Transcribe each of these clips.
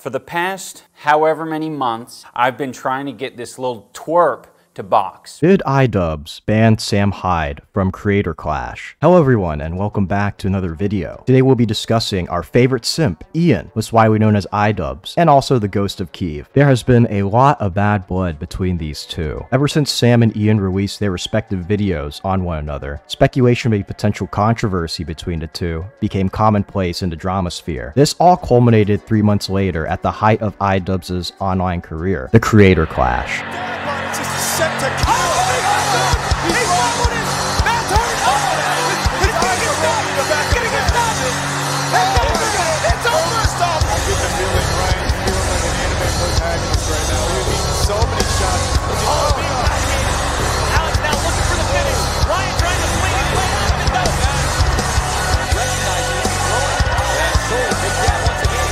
For the past however many months, I've been trying to get this little twerp to box. Did Idubbbz ban Sam Hyde from Creator Clash? Hello everyone, and welcome back to another video. Today we'll be discussing our favorite simp, Ian, who's widely known as Idubbbz, and also the Ghost of Kiev. There has been a lot of bad blood between these two. Ever since Sam and Ian released their respective videos on one another, speculation of a potential controversy between the two became commonplace in the drama sphere. This all culminated 3 months later at the height of Idubbbz's online career, the Creator Clash. Set to kill. He's followed it. That's hurt. He's getting stopped. Getting it stopped. It's over. Stop. I get the feeling, right? Feeling like an anime protagonist right now. We've eaten so many shots. Oh, being dominated. Alex now looking for the finish. Ryan trying to swing his way out of it, though. Recognizing it. That's cool. Big jab once again.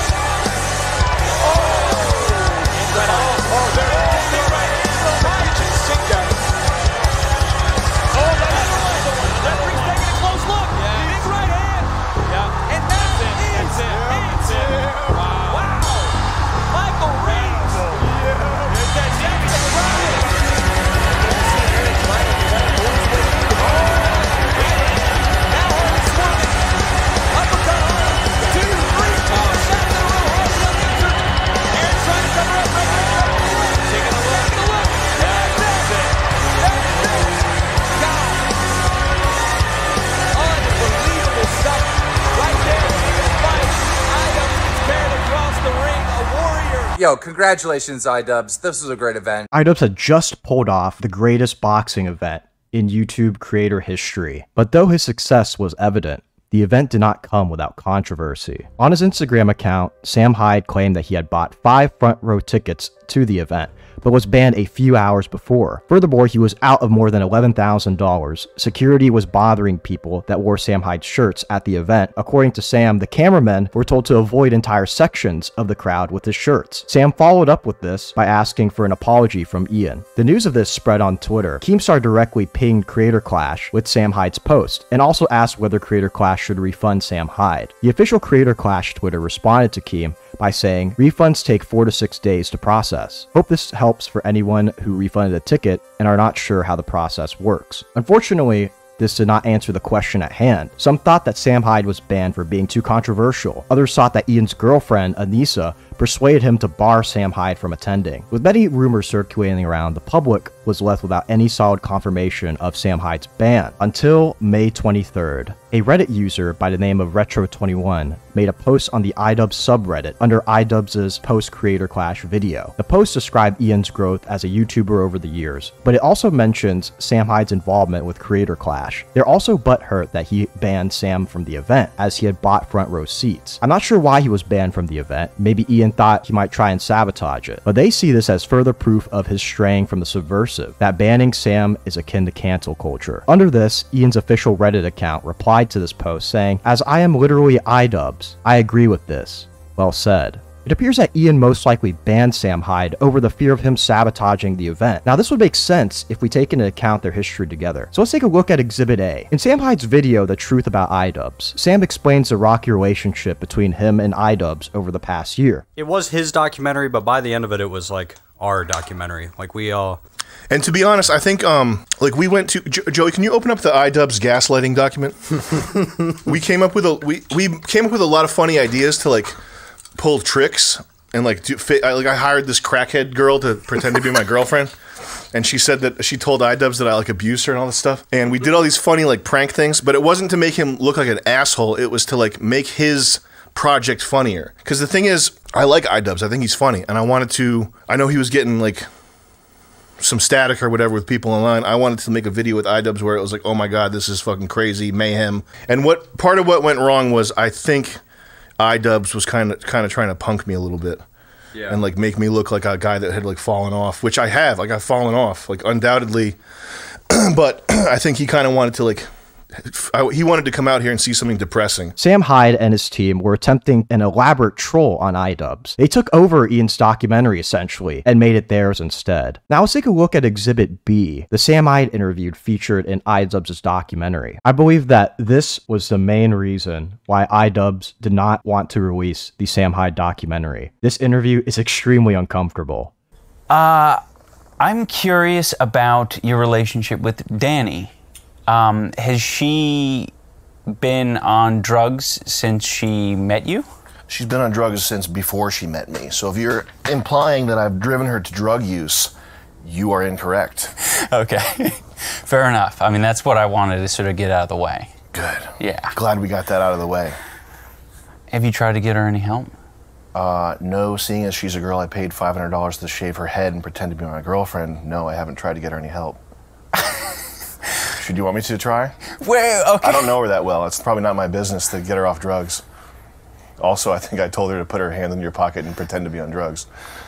Oh. Oh, there it is. Yo, congratulations, Idubbbz. This was a great event. Idubbbz had just pulled off the greatest boxing event in YouTube creator history. But though his success was evident, the event did not come without controversy. On his Instagram account, Sam Hyde claimed that he had bought 5 front row tickets to the event, but was banned a few hours before. Furthermore, he was out of more than $11,000. Security was bothering people that wore Sam Hyde shirts at the event. According to Sam, the cameramen were told to avoid entire sections of the crowd with his shirts. Sam followed up with this by asking for an apology from Ian. The news of this spread on Twitter. Keemstar directly pinged Creator Clash with Sam Hyde's post, and also asked whether Creator Clash should refund Sam Hyde. The official Creator Clash Twitter responded to Keem by saying, refunds take 4 to 6 days to process. Hope this helps for anyone who refunded a ticket and are not sure how the process works. Unfortunately, this did not answer the question at hand. Some thought that Sam Hyde was banned for being too controversial. Others thought that Ian's girlfriend, Anissa, persuaded him to bar Sam Hyde from attending. With many rumors circulating around, the public was left without any solid confirmation of Sam Hyde's ban. Until May 23rd, a Reddit user by the name of Retro21 made a post on the Idubbbz subreddit under Idubbbz's post-Creator Clash video. The post described Ian's growth as a YouTuber over the years, but it also mentions Sam Hyde's involvement with Creator Clash. They're also butthurt that he banned Sam from the event, as he had bought front row seats. I'm not sure why he was banned from the event. Maybe Ian thought he might try and sabotage it, but they see this as further proof of his straying from the subversive, that banning Sam is akin to cancel culture. Under this, Ian's official Reddit account replied to this post saying, "As I am literally Idubbbz, I agree with this. Well said." It appears that Ian most likely banned Sam Hyde over the fear of him sabotaging the event. Now, this would make sense if we take into account their history together. So let's take a look at Exhibit A. In Sam Hyde's video, The Truth About Idubbbz, Sam explains the rocky relationship between him and Idubbbz over the past year. It was his documentary, but by the end of it, it was like our documentary. Like we all... And to be honest, I think, like we went to, Joey, can you open up the Idubbbz gaslighting document? we came up with a lot of funny ideas to like pull tricks and like I hired this crackhead girl to pretend to be my girlfriend, and she said that she told Idubbbz that I like abused her and all this stuff, and we did all these funny like prank things, but it wasn't to make him look like an asshole. It was to like make his project funnier. Because the thing is, I like Idubbbz. I think he's funny, and I know he was getting like some static or whatever with people online. I wanted to make a video with Idubbbz where it was like, oh my god, this is fucking crazy mayhem. And part of what went wrong was, I think Idubbbz was kind of trying to punk me a little bit, and like make me look like a guy that had like fallen off, which I have. Like I've fallen off, like undoubtedly, but I think he kind of wanted to like he wanted to come out here and see something depressing. Sam Hyde and his team were attempting an elaborate troll on Idubbbz. They took over Ian's documentary, essentially, and made it theirs instead. Now let's take a look at Exhibit B, the Sam Hyde interview featured in Idubbbz' documentary. I believe that this was the main reason why Idubbbz did not want to release the Sam Hyde documentary. This interview is extremely uncomfortable. I'm curious about your relationship with Danny. Has she been on drugs since she met you? She's been on drugs since before she met me. So if you're implying that I've driven her to drug use, you are incorrect. Okay, fair enough. I mean, that's what I wanted to sort of get out of the way. Good. Yeah. Glad we got that out of the way. Have you tried to get her any help? No, seeing as she's a girl I paid $500 to shave her head and pretend to be my girlfriend, no, I haven't tried to get her any help. Should you want me to try? Well, okay. I don't know her that well. It's probably not my business to get her off drugs. Also, I think I told her to put her hand in your pocket and pretend to be on drugs.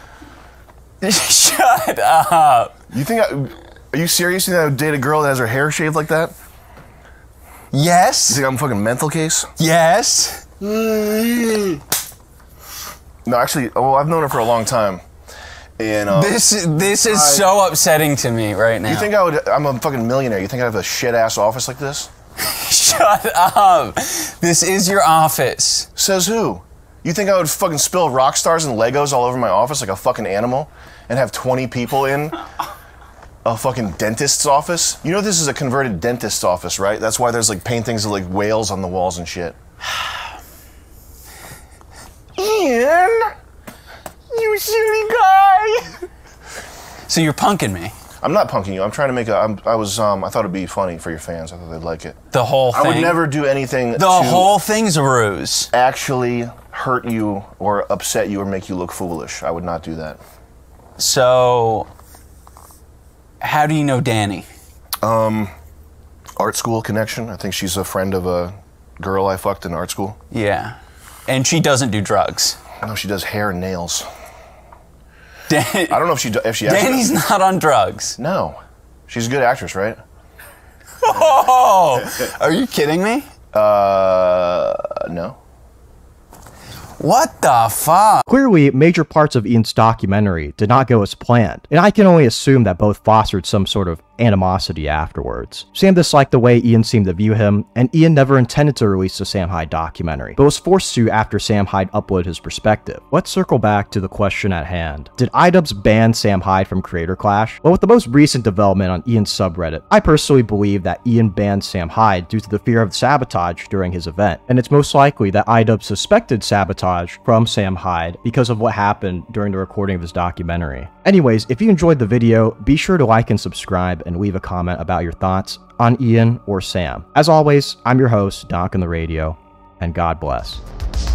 Shut up. You think are you serious? You think I would date a girl that has her hair shaved like that? Yes. You think I'm a fucking mental case? Yes. No, actually, well, I've known her for a long time. And this is so upsetting to me right now. You think I'm a fucking millionaire. You think I have a shit-ass office like this? Shut up. This is your office. Says who? You think I would fucking spill rock stars and Legos all over my office like a fucking animal and have 20 people in a fucking dentist's office? You know this is a converted dentist's office, right? That's why there's like paintings of like whales on the walls and shit. Ian, you silly guy. So you're punking me. I'm not punking you. I'm trying to make a. I thought it'd be funny for your fans. I thought they'd like it. The whole thing. I would never do anything. The whole thing's a ruse. Actually hurt you or upset you or make you look foolish. I would not do that. So, how do you know Danny? Art school connection. I think she's a friend of a girl I fucked in art school. Yeah, and she doesn't do drugs. No, she does hair and nails. I don't know if she Danny's not on drugs. No. She's a good actress, right? Oh, are you kidding me? No. What the fuck? Clearly, major parts of Ian's documentary did not go as planned, and I can only assume that both fostered some sort of animosity afterwards. Sam disliked the way Ian seemed to view him, and Ian never intended to release the Sam Hyde documentary, but was forced to after Sam Hyde uploaded his perspective. Let's circle back to the question at hand. Did Idubbbz ban Sam Hyde from Creator Clash? Well, with the most recent development on Ian's subreddit, I personally believe that Ian banned Sam Hyde due to the fear of sabotage during his event, and it's most likely that Idubbbz suspected sabotage from Sam Hyde because of what happened during the recording of his documentary. Anyways, if you enjoyed the video, be sure to like and subscribe and leave a comment about your thoughts on Ian or Sam. As always, I'm your host, Donk on the Radio, and God bless.